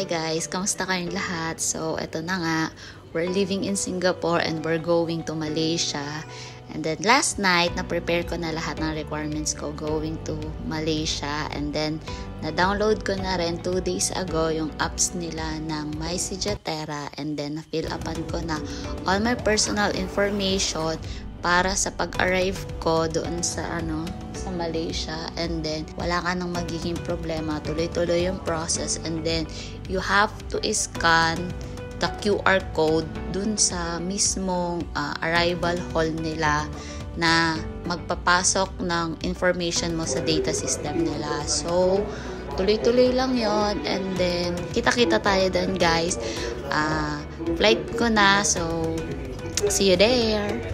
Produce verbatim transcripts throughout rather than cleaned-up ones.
Hi guys, kamusta kayong lahat? So, eto na nga, we're living in Singapore and we're going to Malaysia. And then last night, na-prepare ko na lahat ng requirements ko going to Malaysia. And then, na-download ko na rin two days ago yung apps nila ng MySejahtera. And then, na-fill upan ko na all my personal information para sa pag-arrive ko doon sa ano sa Malaysia. And then wala ka nang magiging problema, tuloy-tuloy yung process. And then you have to scan the Q R code dun sa mismong uh, arrival hall nila na magpapasok ng information mo sa data system nila. So tuloy-tuloy lang yon. And then kita-kita tayo dun guys. uh, flight ko na, so see you there.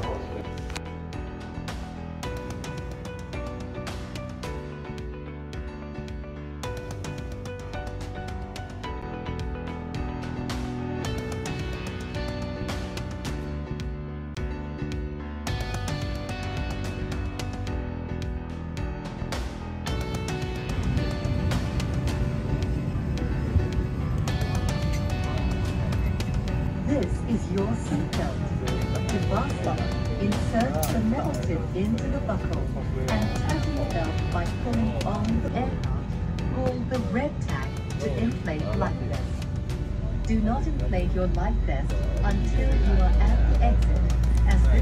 This is your seatbelt. To fasten, insert the metal tip into the buckle and tighten the belt by pulling on the aircraft. Pull the red tag to inflate life vest. Do not inflate your life vest until you are at the exit, as this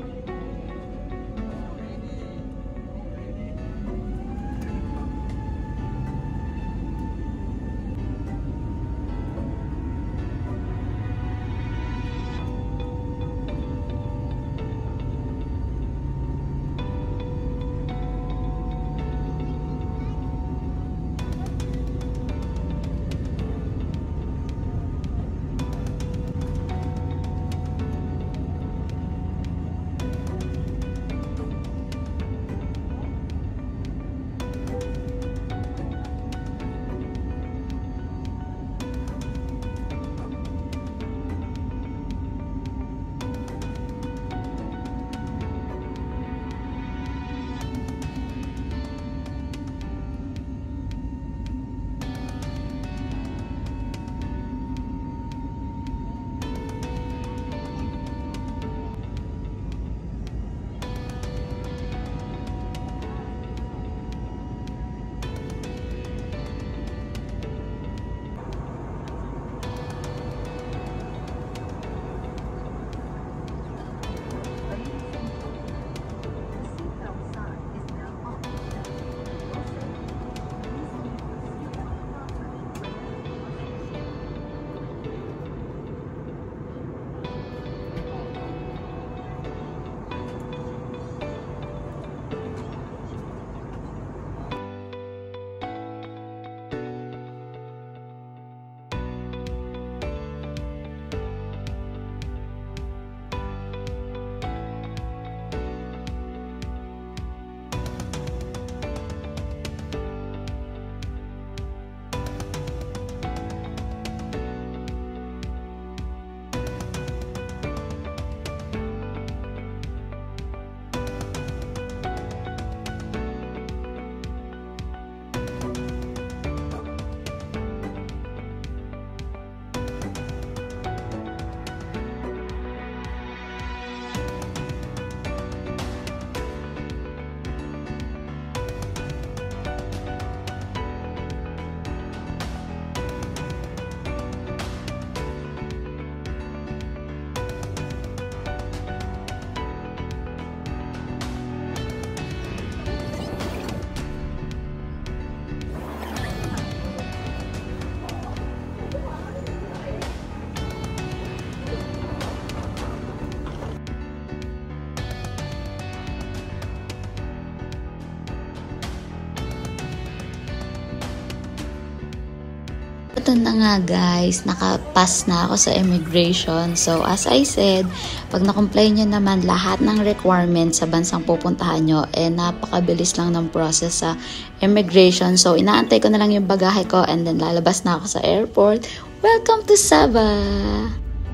Ito na nga guys, nakapass na ako sa immigration. So as I said, pag na-comply nyo naman lahat ng requirements sa bansang pupuntahan nyo, eh napakabilis lang ng process sa immigration. So inaantay ko na lang yung bagahe ko and then lalabas na ako sa airport. Welcome to Sabah!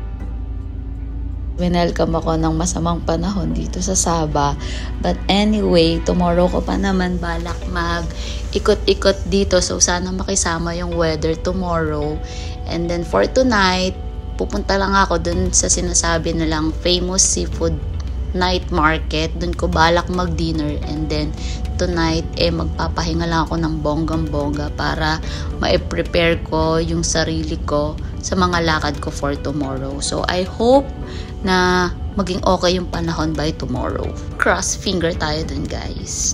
Winelcome ako ng masamang panahon dito sa Sabah. But anyway, tomorrow ko pa naman balak mag ikot-ikot dito. So sana makisama yung weather tomorrow. And then for tonight, pupunta lang ako dun sa sinasabi nilang famous seafood night market. Dun ko balak mag-dinner, and then tonight eh magpapahinga lang ako ng bonggang-bongga para ma-prepare ko yung sarili ko sa mga lakad ko for tomorrow. So I hope na maging okay yung panahon by tomorrow. Cross finger tayo dun, guys.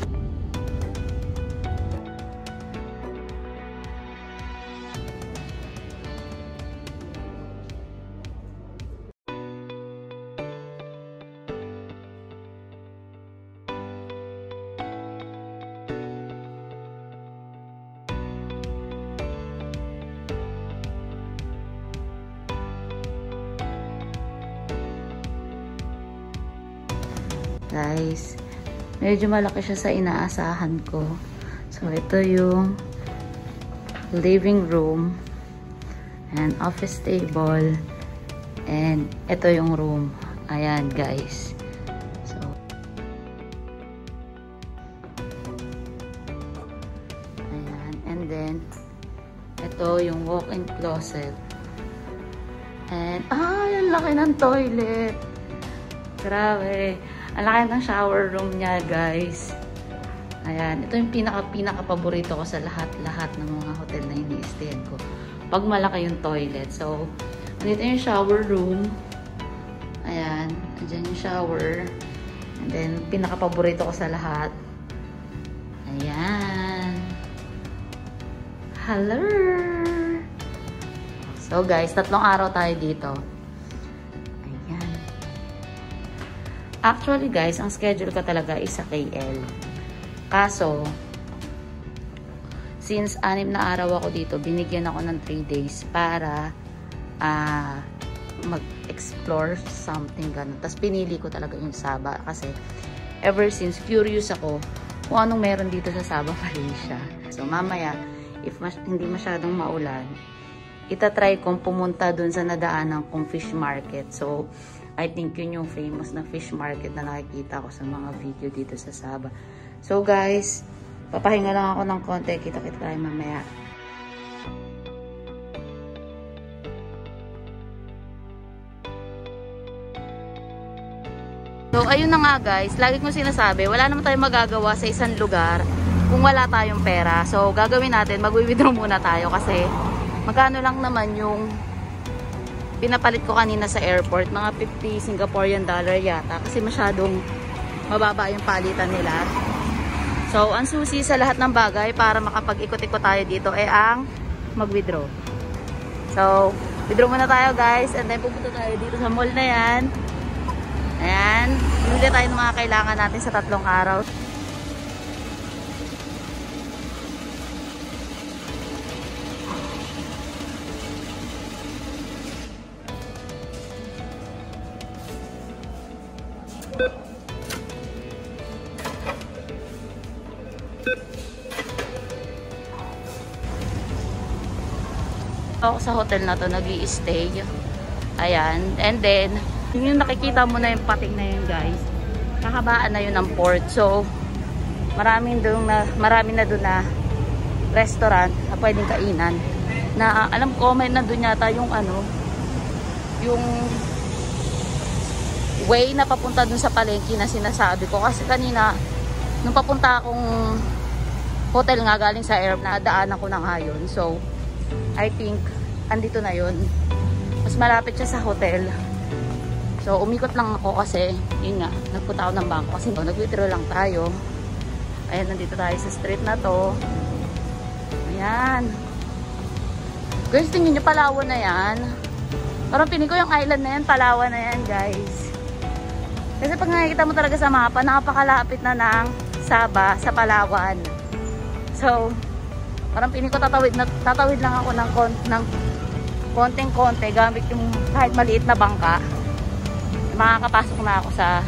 Guys, medyo malaki siya sa inaasahan ko. So, ito yung living room and office table, and ito yung room. Ayan, guys. So, ayan. And then, ito yung walk-in closet. And, ah, yung laki ng toilet. Grabe. Ang laki ng shower room niya, guys. Ayan. Ito yung pinaka-pinaka-paborito ko sa lahat-lahat ng mga hotel na ini-stayan ko. Pag malaki yung toilet. So, dito yung shower room. Ayan. Andyan yung shower. And then, pinaka-paborito ko sa lahat. Ayan. Hello! So, guys, tatlong araw tayo dito. Actually, guys, ang schedule ko talaga is sa K L. Kaso, since anim na araw ako dito, binigyan ako ng three days para uh, mag-explore something ganun. Tapos pinili ko talaga yung Sabah kasi ever since curious ako kung anong meron dito sa Sabah, Malaysia. So, mamaya, if mas hindi masyadong maulan, itatry kong pumunta dun sa nadaanan kong fish market. So, I think yun yung famous na fish market na nakikita ko sa mga video dito sa Sabah. So guys, papahinga lang ako ng konti. Kita-kita tayo mamaya. So ayun na nga, guys. Lagi kong sinasabi, wala naman tayong magagawa sa isang lugar kung wala tayong pera. So gagawin natin, mag-withdraw muna tayo kasi magkano lang naman yung pinapalit ko kanina sa airport, mga fifty Singaporean dollar yata kasi masyadong mababa yung palitan nila. So, ang susi sa lahat ng bagay para makapag-ikot-ikot tayo dito ay ang mag-withdraw. So, withdraw muna tayo, guys, and then pupunta tayo dito sa mall na yan. Ayan, bibili tayo ng mga kailangan natin sa tatlong araw. Ako sa hotel na to nag-i-stay. Ayan, and then yung nakikita mo na yung pating na yun, guys, kakabaan na yun ng port. So maraming doon na marami na doon na restaurant na pwedeng kainan na alam ko may nandun yata yung ano yung way na papunta dun sa palengke na sinasabi ko kasi kanina nung papunta akong hotel nga galing sa airport na daanan ko na nga yun. So I think andito na yun, mas malapit siya sa hotel. So umikot lang ako kasi yun nga, nagpunta ako ng bangko kasi no, nag-withdraw lang tayo. Ayan, nandito tayo sa street na to. Ayan guys, tingin nyo, Palawan na yan. Parang pinig ko yung island na yan, Palawan na yan, guys. Kasi pag nakikita mo talaga sa mapa, nakapakalapit na ng Sabah sa Palawan. So parang pinig ko tatawid, na, tatawid lang ako ng, kon, ng konting-konti gamit yung kahit maliit na bangka. Makakapasok na ako sa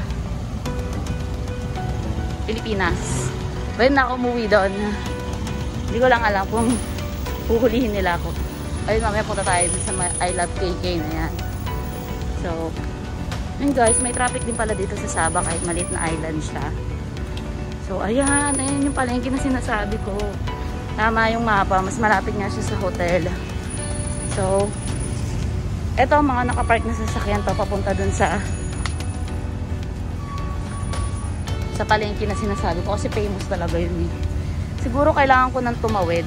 Pilipinas. Pwede na ako umuwi doon. Hindi ko lang alam kung huhulihin nila ako. Ayun, mamaya punta tayo sa I Love K K na yan. So, yun guys, may traffic din pala dito sa Sabah kahit maliit na island siya. So, ayan, ayan yung palengke na sinasabi ko. Tama yung mapa, mas malapit nga siya sa hotel. So, eto mga nakapark na sasakyan to papunta dun sa sa palengke na sinasabi ko kasi famous talaga yun eh. Siguro kailangan ko nang tumawid.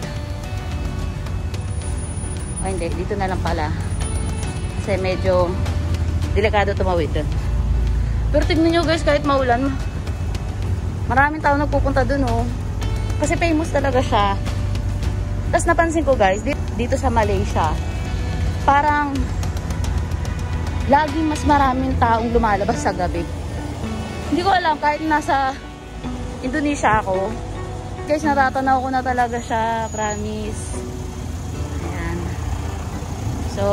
Ay hindi, dito na lang pala. Kasi medyo delikado tumawid dun. Pero tignan nyo guys, kahit maulan, maraming tao nagpupunta dun oh. Kasi famous talaga siya. Tapos napansin ko guys, dito sa Malaysia, parang laging mas maraming taong lumalabas sa gabi. Hindi ko alam, kahit nasa Indonesia ako, guys, natatanaw ko na talaga siya, promise. Ayan. So,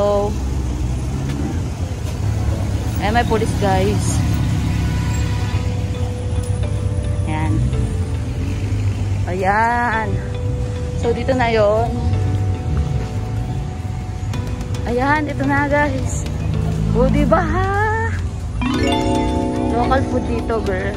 ayan, may police guys. Ayan. Ayan. So, dito na yon. Ayan, ito na guys. O, diba ha? Local food dito, girl.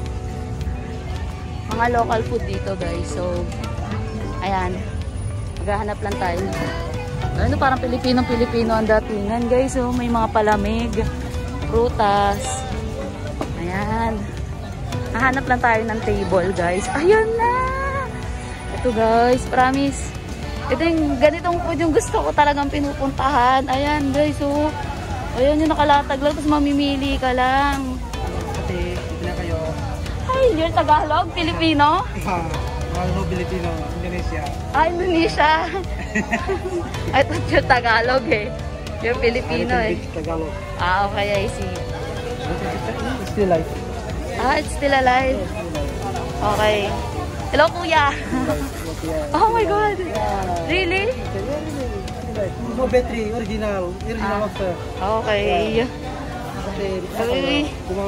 Mga local food dito, guys. So, ayan. Maghahanap lang tayo. Ano, parang Pilipinong-Pilipino ang datingan, guys. So, may mga palamig, prutas. Ayan. Hahanap lang tayo ng table, guys. Ayan na! Ito, guys. Promise. Ito yung ganitong food yung gusto ko talagang pinupuntahan. Ayan, guys. So, ayan yung nakalatag lang. Tapos mamimili ka lang. Ate, na kayo. Ay, you're Tagalog? Filipino? Ah, no, Filipino. Indonesia. Ah, Indonesia. I thought you're Tagalog eh. You're Filipino eh. Tagalog. Ah, okay. I see. It's still alive. Ah, it's still alive. Okay. Hello, kuya. Oh my God. Really? No battery, original. Original offer. Okay. Okay.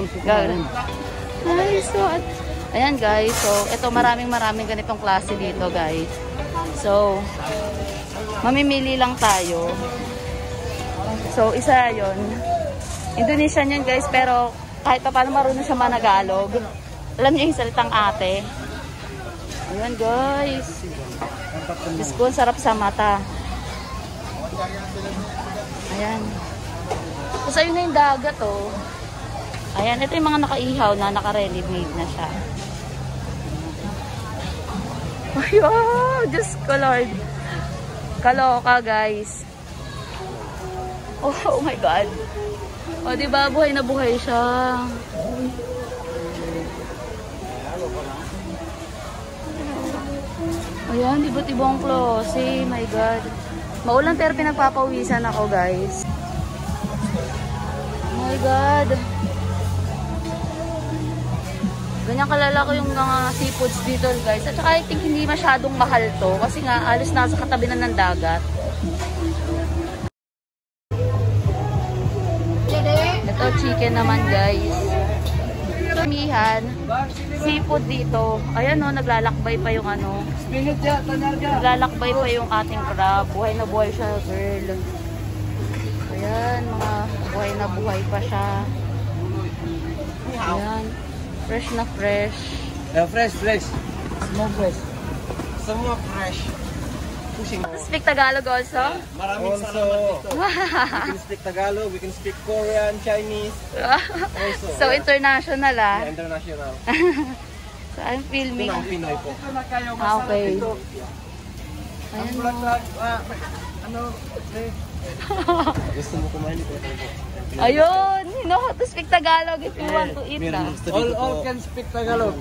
Nice. So, ayan guys. So, ito maraming maraming ganitong klase dito guys. So, mamimili lang tayo. So, isa yon. Indonesian yun guys. Pero, kahit pa paano marunong siya managalog. Alam niyo yung salitang ate. Ayan guys. Diyos ko, sarap sa mata. Ayan. Tapos ayun na yung dagat oh. Ayan, ito yung mga nakaihaw na naka-ready made na siya. Ayun, Diyos ko Lord. Kaloka guys. Oh, oh my God. O diba, buhay na buhay siya. Ayan, iba't ibang klase. My God. Maulan pero pinagpapawisan ako guys. Oh my God. Ganyan kalala ko yung mga seafoods dito guys. At saka I think hindi masyadong mahal to. Kasi nga alos nasa katabi na ng dagat. Ito chicken naman guys. Mihan, seafood dito. Ayan o, naglalakbay pa yung ano. Naglalakbay pa yung ating crab. Buhay na buhay siya, girl. Ayan, mga buhay na buhay pa siya. Ayan, fresh na fresh. Uh, fresh, fresh. Small fresh. Semua fresh. Speak Tagalog also? Maraming salamat dito. We can speak Tagalog, we can speak Korean, Chinese. Also, so yeah. International ah. Yeah, international. So I'm filming. Ito Pinoy po. Ah, okay. Ayan mo. Ano? Gusto mo kumain ito? Ayun, you know how to speak Tagalog if you want to eat na. All, all can speak Tagalog.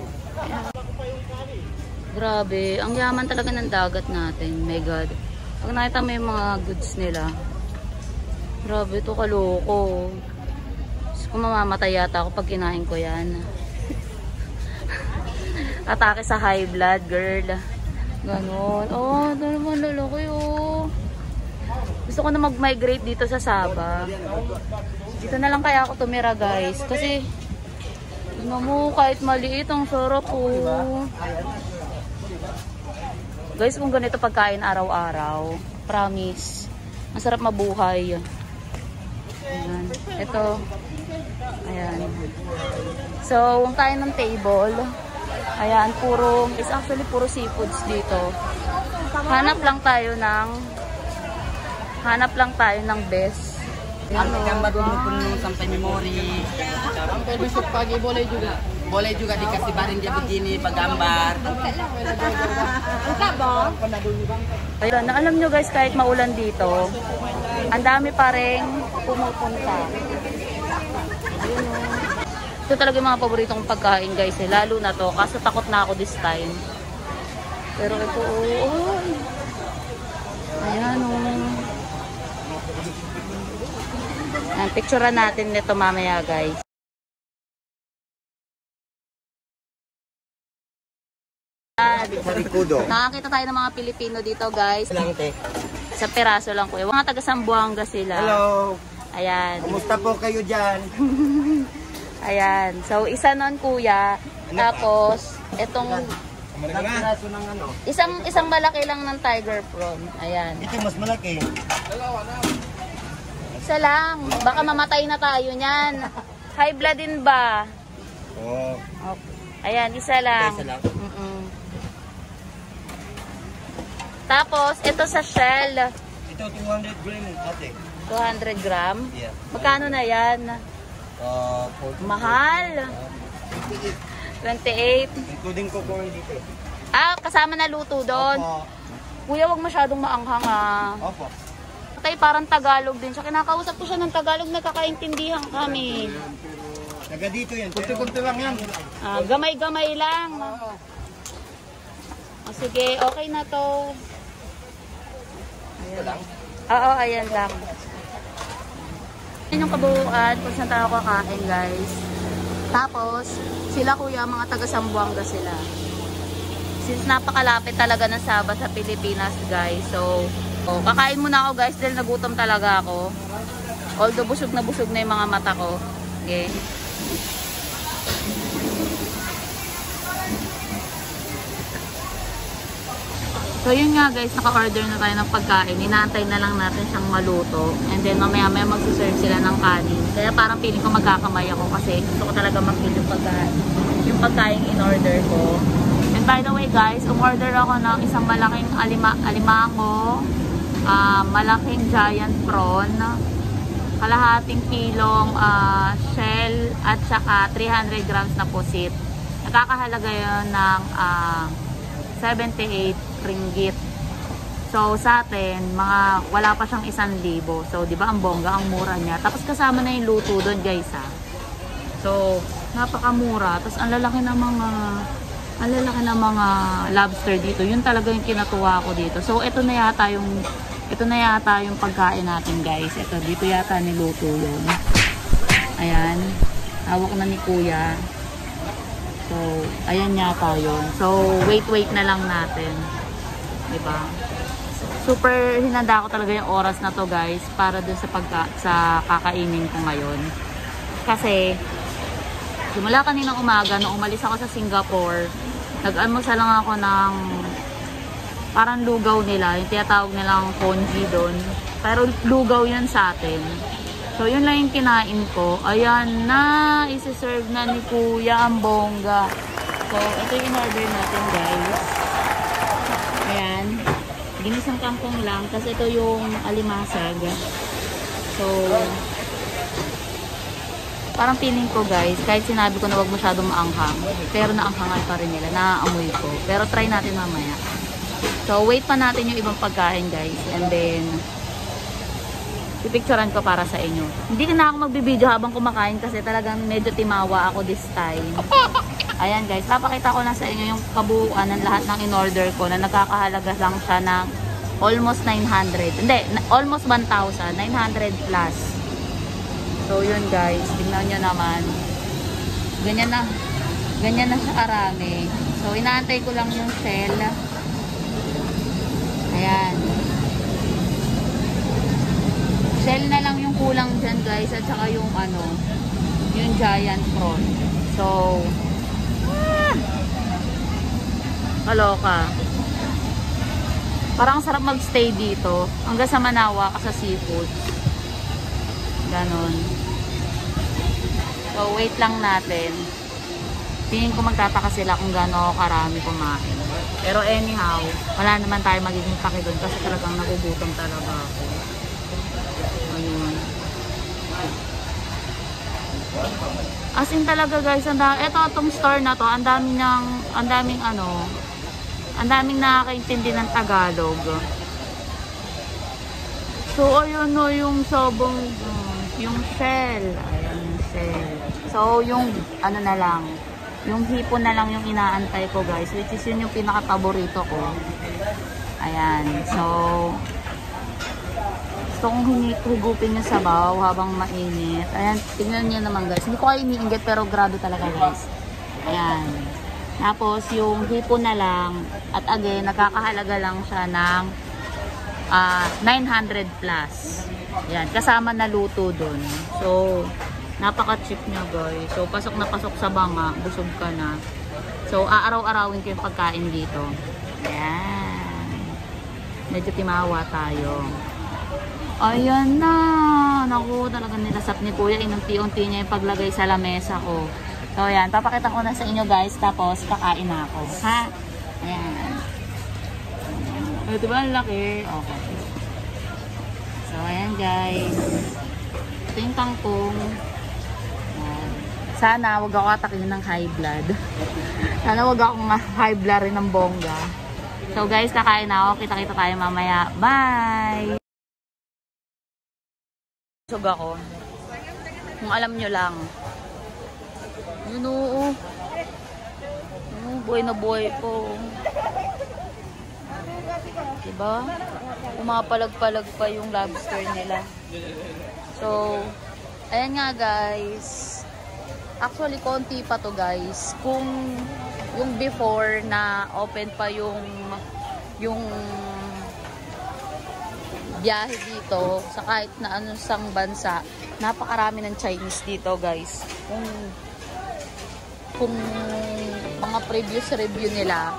Grabe, ang yaman talaga ng dagat natin. My God. Pag nakita mo yung mga goods nila. Grabe, ito kaloko. Kung mamamatay yata ako pag kinain ko yan. Atake sa high blood, girl. Ganon. Oh, ito naman lalaki, oh. Gusto ko na mag-migrate dito sa Sabah. Dito na lang kaya ako tumira, guys. Kasi, ano mo, kahit maliit, ang sarap po. Guys, kung ganito pagkain araw-araw, promise, masarap mabuhay. Ayan. Ito. Ayan. So, huwag tayo ng table. Ayan, puro, is actually puro seafoods dito. Hanap lang tayo ng Hanap lang tayo ng best. Ang gambar puno-puno sampai memori. Sampai besok pagi boleh juga. Boleh juga dikasih barang dia begini paggambar. Enggak, Bang. Ayun, na alam nyo guys, kahit maulan dito, ang dami pa rin pumupunta. Ito talaga yung mga paboritong pagkain guys, eh. Lalo na to, kaso takot na ako this time. Pero ito, oh, oh. Ayan, oh. Ayan, picturean natin nito mamaya guys. Nakakita tayo ng mga Pilipino dito guys. Sa peraso lang po. Mga taga Sambuanga sila. Hello. Ayan. Kumusta po kayo dyan? Ayan. So isa nun kuya. Tapos itong isang isang malaki lang ng tiger prawn. Ayan. Ito mas malaki. Isa lang. Baka mamatay na tayo niyan. High blood din ba? Oh. Okay. Ayan, isa lang. Isa lang. Mm -mm. Tapos, ito sa shell. Ito two hundred gram ate. two hundred gram? Yeah. Magkano na yan? Uh, Mahal. twenty-eight. Including coconut dito. Ah, kasama na luto doon. Opo. Kuya, wag masyadong maanghang ah. Opo. Patay, parang Tagalog din siya. Kinakausap ko siya ng Tagalog, nagkakaintindihan kami. Taga dito yan. Kunti-kunti lang yan. Ah, gamay-gamay lang. Oh, sige, okay na to. Ito lang. Oo, ayan lang. Yan yung kabuuan kung saan tayo kakain guys. Tapos, sila kuya, mga taga Sambuanga sila. Since napakalapit talaga ng Sabah sa Pilipinas guys. So, oh, kakain muna ako guys dahil nagutom talaga ako. Although busog na busog na yung mga mata ko. Okay. So yun nga guys, naka-order na tayo ng pagkain. Inaantay na lang natin siyang maluto. And then mamaya maya magsiserve sila ng kanin. Kaya parang feeling ko magkakamay ako kasi gusto ko talaga mag-feel yung pagkain. Yung pagkain in-order ko. And by the way guys, umorder ako ng isang malaking alima alimango, uh, malaking giant prawn, kalahating kilong uh, shell, at saka three hundred grams na pusit. Nakakahalaga yun ng uh, seventy-eight ringgit. So sa atin, mga wala pa siyang isang libo. So di ba ang bongga, ang mura niya. Tapos kasama na yung luto doon guys ha. So napakamura. Tapos ang lalaki ng mga ang lalaki ng mga lobster dito. Yun talaga yung kinatuwa ko dito. So ito na yata yung ito na yata yung pagkain natin guys. Ito dito yata niluto yun. Ayan. Hawak na ni kuya. So, ayan yata yun. So, wait-wait na lang natin. Diba? Super hinanda ko talaga yung oras na to guys para dun sa, pagka, sa kakainin ko ngayon. Kasi, simula kaninang umaga, nung umalis ako sa Singapore, nag-almusal lang ako ng parang lugaw nila. Yung tinatawag nilang congee doon. Pero lugaw yan sa atin. So, yun lang yung kinain ko. Ayan na, isi-serve na ni kuya ang bongga. So, ito yung in-order natin, guys. Ayan. Ginisang kangkong lang. Tapos ito yung alimasag. So, parang feeling ko, guys, kahit sinabi ko na wag masyadong maanghang, pero naanghangan pa rin nila. Naaamoy ko. Pero try natin mamaya. So, wait pa natin yung ibang pagkain, guys. And then, pipicturean ko para sa inyo. Hindi na ako magbibideo habang kumakain kasi talagang medyo timawa ako this time. Ayan guys, papakita ko na sa inyo yung kabuuan ng lahat ng in-order ko na nagkakahalaga lang siya ng almost nine hundred. Hindi, almost one thousand. nine hundred plus. So yun guys, tingnan nyo naman. Ganyan na. Ganyan na siya karami. So inaantay ko lang yung shell. Ayan. Shell na lang yung kulang dyan guys at saka yung ano yung giant prawn. So ah, kaloka. Parang sarap magstay dito hanggang sa manawa ka sa seafood. Ganon. So wait lang natin. Tingin ko magtataka sila kung gaano karami kumain. Pero anyhow, wala naman tayo magiging paki doon kasi talagang nagugutom talaga ako. Ayun. As in talaga guys, ang dami, ito itong store na to, ang daming ng, ang daming ano, ang daming nakakaintindi ng Tagalog. So ayun no, yung sabong, yung shell, ayan yung shell. So yung ano na lang, yung hipon na lang yung inaantay ko guys, which is yun yung pinaka-paborito ko. Ayan, so gusto kong higupin yung sabaw habang mainit. Ayan, tingnan niyo naman guys. Hindi ko kayo iniinggit pero grabe talaga guys. Ayan. Tapos yung hipon na lang. At again, nakakahalaga lang siya ng uh, nine hundred plus. Ayan, kasama na luto dun. So, napaka-cheap niya guys. So, pasok na pasok sa banga. Busog ka na. So, aaraw-arawin ko yung pagkain dito. Ayan. Medyo timawa tayo. Ayan na. Naku, talaga nilasap ni Kuya. Inunti-unti niya yung paglagay sa lamesa ko. So, ayan. Papakita ko na sa inyo guys. Tapos, kakain na ako. Ha? Ayan. Ito ba ang laki? Okay. So, ayan guys. Ito yung tangkong. Ayan. Sana, wag ako atakin ng high blood. Sana wag akong high blood rin ng bongga. So, guys, kakain na ako. Kita-kita tayo mamaya. Bye! Busog ako. Kung alam nyo lang. Yun oo. Oh, buhay na buhay po. Diba? Pumapalag-palag pa yung lobster nila. So, ayan nga guys. Actually, konti pa to guys. Kung yung before na open pa yung yung biyahe dito sa kahit na anong sang bansa, napakarami ng Chinese dito guys. Kung kung mga previous review nila,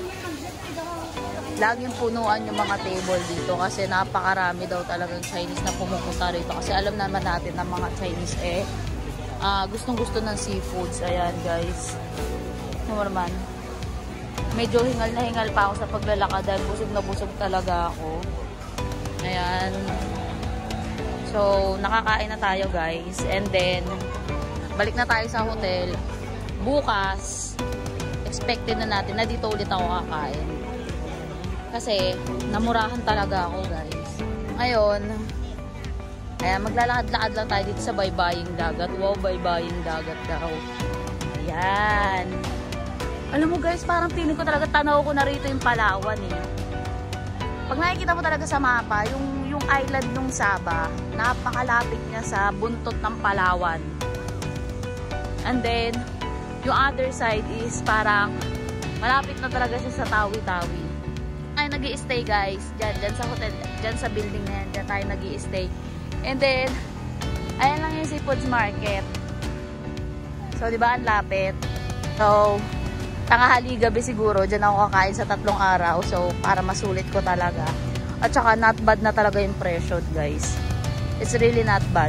laging punuan yung mga table dito kasi napakarami daw talagang Chinese na pumupunta rito kasi alam naman natin na mga Chinese eh uh, gustong gusto ng seafoods. Ayan guys, ano naman, medyo hingal na hingal pa ako sa paglalakad dahil busog na busog talaga ako. Ayan. So, nakakain na tayo guys. And then, balik na tayo sa hotel. Bukas, expected na natin na dito ulit ako kakain. Kasi, namurahan talaga ako guys. Ngayon, ayan, maglalakad-lakad lang tayo dito sa baybaying dagat. Wow, baybaying dagat daw. Ayan. Alam mo guys, parang feeling ko talaga tanaw ko na rito yung Palawan eh. Pag nakikita mo talaga sa mapa, yung, yung island ng Sabah, napakalapit niya sa buntot ng Palawan. And then, yung other side is parang malapit na talaga siya sa Tawi-Tawi. Ay, nag-i-stay guys, dyan, dyan sa hotel, dyan sa building na yan, dyan tayo nag-i-stay. And then, ayan lang yung seafoods market. So, di ba, ang lapit. So, tangahali gabi siguro, dyan ako kakain sa tatlong araw. So, para masulit ko talaga. At saka, not bad na talaga yung presyo, guys. It's really not bad.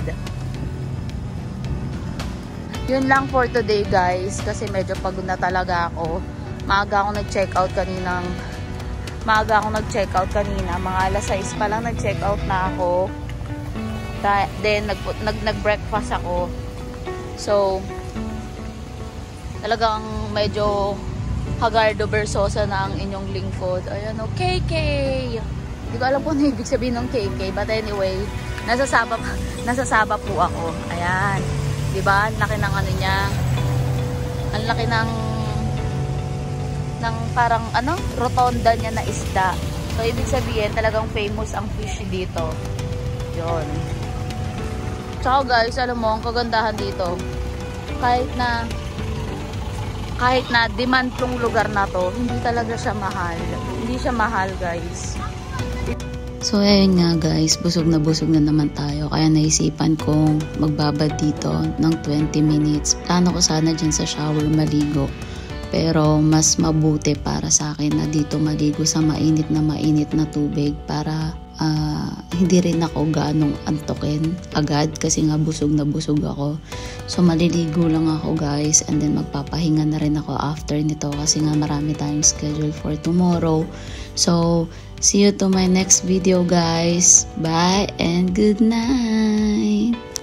Yun lang for today, guys. Kasi medyo pagod na talaga ako. Maaga ako nag-check out kaninang maaga ako nag-check out kanina. Mga alas sais pa lang nag-check out na ako. Then, nag-breakfast nag, nag ako. So, talagang medyo Hagardo Versosa na ang inyong lingkod. Ayan o, K K! Hindi ko alam po na ibig sabihin ng K K. But anyway, nasa Sabah, nasa Sabah po ako. Ayan. Diba? Ang laki ng ano niya. Ang laki ng ng parang ano, rotonda niya na isda. So, ibig sabihin, talagang famous ang fish dito. Yun. Tsaka guys, alam mo, ang kagandahan dito, kahit na kahit na demand tong lugar na to, hindi talaga siya mahal. Hindi siya mahal, guys. So, ayun nga guys, busog na busog na naman tayo. Kaya naisipan kong magbabad dito ng twenty minutes. Plano ko sana dyan sa shower maligo. Pero mas mabuti para sa akin na dito maligo sa mainit na mainit na tubig para uh, hindi rin ako ganong antokin agad kasi nga busog na busog ako. So maliligo lang ako guys and then magpapahinga na rin ako after nito kasi nga marami tayong schedule for tomorrow. So, see you to my next video guys. Bye and good night.